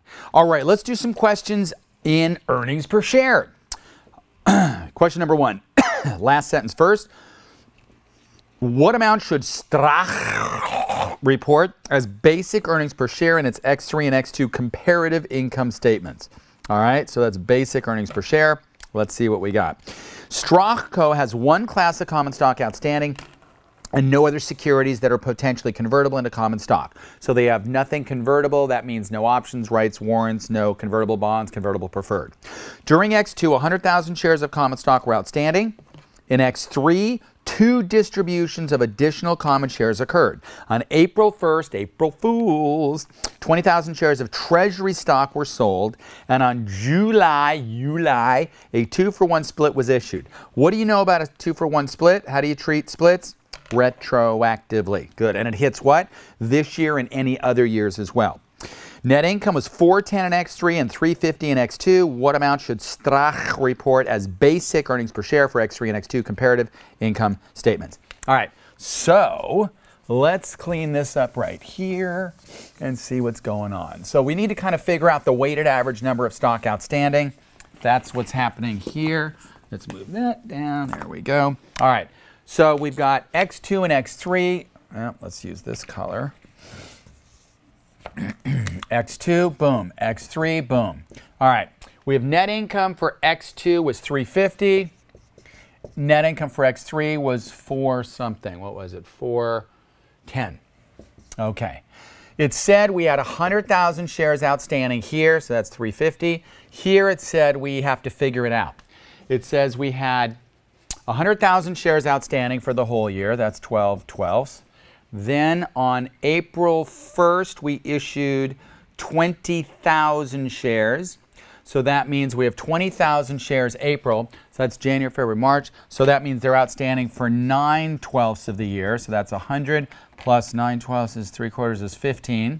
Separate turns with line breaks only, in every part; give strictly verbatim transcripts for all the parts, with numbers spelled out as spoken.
All right, let's do some questions in earnings per share. Question number one. Last sentence first. What amount should Straco report as basic earnings per share in its X three and X two comparative income statements? All right, so that's basic earnings per share. Let's see what we got. Straco has one class of common stock outstanding and no other securities that are potentially convertible into common stock. So they have nothing convertible. That means no options, rights, warrants, no convertible bonds, convertible preferred. During X two, one hundred thousand shares of common stock were outstanding. In X three, two distributions of additional common shares occurred. On April first, April Fools, twenty thousand shares of treasury stock were sold, and on July, July, a two-for-one split was issued. What do you know about a two-for-one split? How do you treat splits? Retroactively. Good. And it hits what? This year and any other years as well. Net income was four ten in X three and three fifty in X two. What amount should Straco report as basic earnings per share for X three and X two comparative income statements? All right, so let's clean this up right here and see what's going on. So we need to kind of figure out the weighted average number of stock outstanding. That's what's happening here. Let's move that down. There we go. All right, so we've got X two and X three. Well, let's use this color. X two, boom. X three, boom. All right. We have net income for X two was three fifty. Net income for X three was four something. What was it? four ten. Okay. It said we had one hundred thousand shares outstanding here, so that's three fifty. Here it said we have to figure it out. It says we had one hundred thousand shares outstanding for the whole year. That's twelve twelfths. Then on April first, we issued twenty thousand shares. So that means we have twenty thousand shares April. So that's January, February, March. So that means they're outstanding for nine twelfths of the year. So that's one hundred plus nine twelfths is three quarters is fifteen.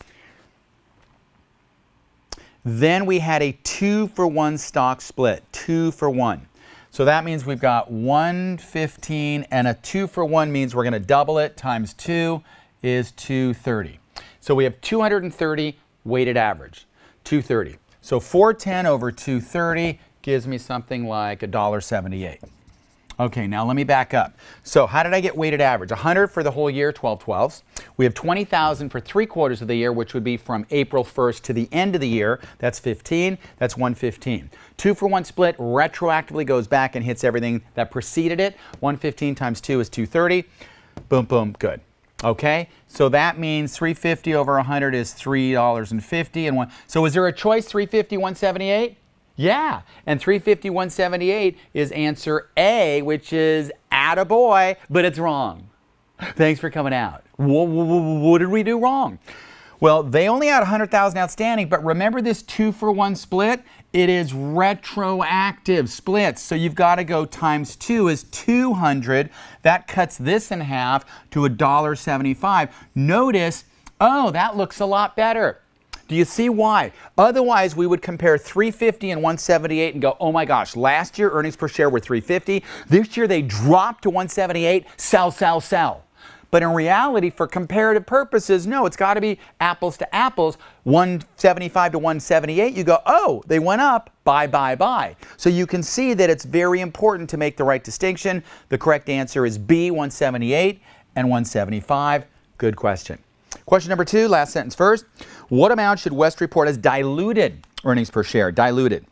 Then we had a two for one stock split, two for one. So that means we've got one fifteen, and a two for one means we're going to double it. Times two is two thirty. So we have two hundred thirty weighted average, two thirty. So four ten over two thirty gives me something like one dollar seventy-eight. Okay, now let me back up. So how did I get weighted average? one hundred for the whole year, twelve twelfths. We have twenty thousand for three quarters of the year, which would be from April first to the end of the year. That's fifteen. That's one fifteen. Two for one split retroactively goes back and hits everything that preceded it. one fifteen times two is two thirty. Boom, boom, good. Okay, so that means three fifty over one hundred is three dollars and fifty cents. And one. So is there a choice, three fifty, one seventy-eight? Yeah, and three fifty, one seventy-eight is answer A, which is attaboy, but it's wrong. Thanks for coming out. What, what did we do wrong? Well, they only had one hundred thousand outstanding, but remember this two for one split? It is retroactive splits. So you've got to go times two is two hundred. That cuts this in half to one dollar seventy-five. Notice, oh, that looks a lot better. Do you see why? Otherwise, we would compare three fifty and one seventy-eight and go, oh my gosh, last year earnings per share were three fifty. This year they dropped to one seventy-eight. Sell, sell, sell. But in reality, for comparative purposes, no, it's got to be apples to apples. one seventy-five to one seventy-eight, you go, oh, they went up, buy, buy, buy. So you can see that it's very important to make the right distinction. The correct answer is B, one seventy-eight and one seventy-five. Good question. Question number two, last sentence first. What amount should West report as diluted earnings per share? Diluted.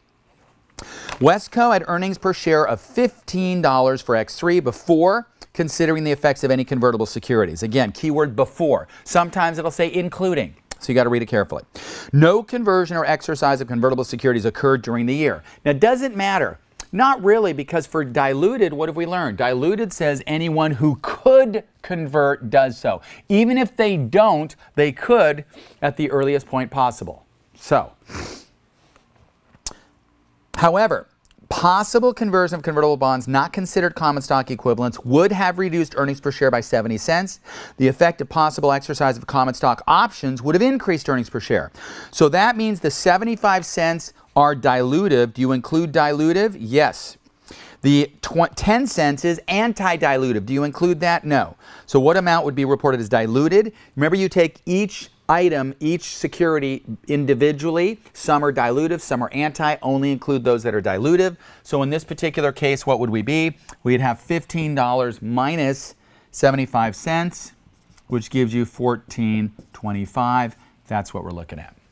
Westco had earnings per share of fifteen dollars for X three before considering the effects of any convertible securities. Again, keyword before. Sometimes it'll say including. So you got to read it carefully. No conversion or exercise of convertible securities occurred during the year. Now, does it matter? Not really, because for diluted, what have we learned? Diluted says anyone who could convert does so. Even if they don't, they could at the earliest point possible. So, however, possible conversion of convertible bonds not considered common stock equivalents would have reduced earnings per share by seventy cents. The effect of possible exercise of common stock options would have increased earnings per share. So that means the seventy-five cents are dilutive. Do you include dilutive? Yes. The ten cents is anti-dilutive. Do you include that? No. So what amount would be reported as diluted? Remember, you take each item, each security individually. Some are dilutive, some are anti. Only include those that are dilutive. So in this particular case, what would we be? We'd have fifteen dollars minus seventy-five cents, which gives you fourteen twenty-five. That's what we're looking at.